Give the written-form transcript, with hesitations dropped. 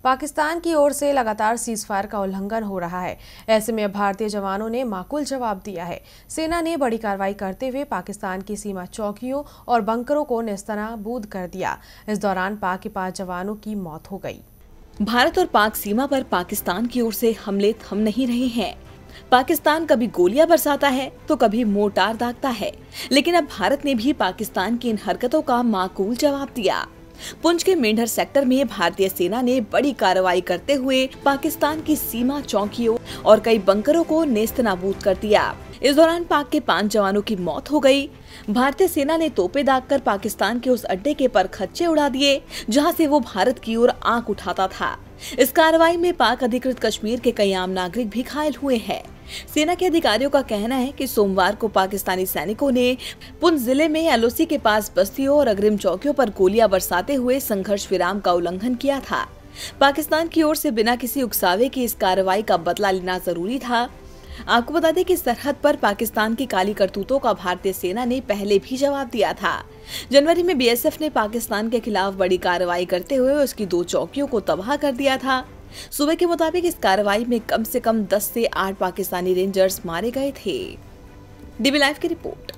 पाकिस्तान की ओर से लगातार सीजफायर का उल्लंघन हो रहा है। ऐसे में भारतीय जवानों ने माकूल जवाब दिया है। सेना ने बड़ी कार्रवाई करते हुए पाकिस्तान की सीमा चौकियों और बंकरों को नेस्तनाबूद कर दिया। इस दौरान पाक के 5 जवानों की मौत हो गई। भारत और पाक सीमा पर पाकिस्तान की ओर से हमले थम नहीं रहे हैं। पाकिस्तान कभी गोलियां बरसाता है तो कभी मोर्टार दागता है, लेकिन अब भारत ने भी पाकिस्तान की इन हरकतों का माकूल जवाब दिया। पुंछ के मेंढर सेक्टर में भारतीय सेना ने बड़ी कार्रवाई करते हुए पाकिस्तान की सीमा चौकियों और कई बंकरों को नेस्तनाबूद कर दिया। इस दौरान पाक के 5 जवानों की मौत हो गई। भारतीय सेना ने तोपे दागकर पाकिस्तान के उस अड्डे के परखच्चे उड़ा दिए जहां से वो भारत की ओर आंख उठाता था। इस कार्रवाई में पाक अधिकृत कश्मीर के कई आम नागरिक भी घायल हुए हैं। सेना के अधिकारियों का कहना है कि सोमवार को पाकिस्तानी सैनिकों ने पुंछ जिले में एलओसी के पास बस्तियों और अग्रिम चौकियों पर गोलियां बरसाते हुए संघर्ष विराम का उल्लंघन किया था। पाकिस्तान की ओर से बिना किसी उकसावे की इस कार्रवाई का बदला लेना जरूरी था। आपको बता दें कि सरहद पर पाकिस्तान की काली करतूतों का भारतीय सेना ने पहले भी जवाब दिया था। जनवरी में बीएसएफ ने पाकिस्तान के खिलाफ बड़ी कार्रवाई करते हुए उसकी 2 चौकियों को तबाह कर दिया था। सूबे के मुताबिक इस कार्रवाई में कम से कम 10 से 8 पाकिस्तानी रेंजर्स मारे गए थे। डीबी लाइव की रिपोर्ट।